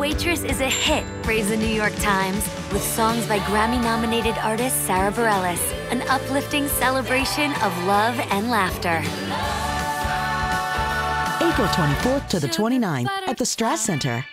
Waitress is a hit, praised the New York Times, with songs by Grammy-nominated artist Sarah Bareilles, an uplifting celebration of love and laughter. April 24th to the 29th at the Straz Center.